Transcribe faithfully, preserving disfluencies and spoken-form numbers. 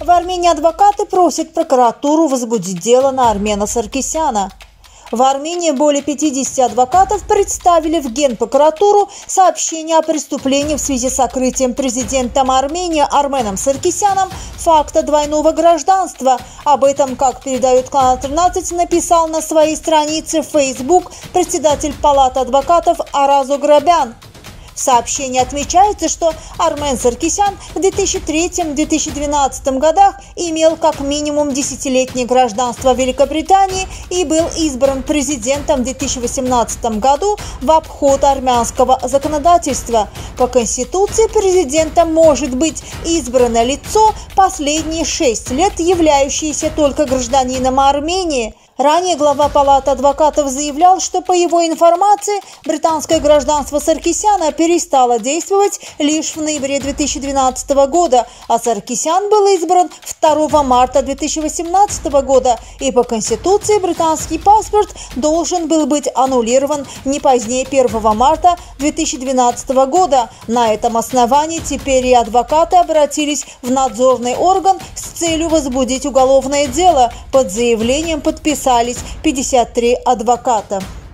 В Армении адвокаты просят прокуратуру возбудить дело на Армена Саркисяна. В Армении более пятидесяти адвокатов представили в Генпрокуратуру сообщение о преступлении в связи с сокрытием президентом Армении Арменом Саркисяном факта двойного гражданства. Об этом, как передает канал тринадцать, написал на своей странице в Facebook председатель Палаты адвокатов Араз Ограбян. В сообщении отмечается, что Армен Саркисян в две тысячи третьем — две тысячи двенадцатом годах имел как минимум десятилетнее гражданство Великобритании и был избран президентом в две тысячи восемнадцатом году в обход армянского законодательства. По Конституции президентом может быть избрано лицо, последние шесть лет являющееся только гражданином Армении. Ранее глава Палаты адвокатов заявлял, что по его информации британское гражданство Саркисяна перестало действовать лишь в ноябре две тысячи двенадцатого года, а Саркисян был избран второго марта две тысячи восемнадцатого года, и по Конституции британский паспорт должен был быть аннулирован не позднее первого марта две тысячи двенадцатого года. На этом основании теперь и адвокаты обратились в надзорный орган с целью возбудить уголовное дело. Под заявлением подписались пятьдесят три адвоката.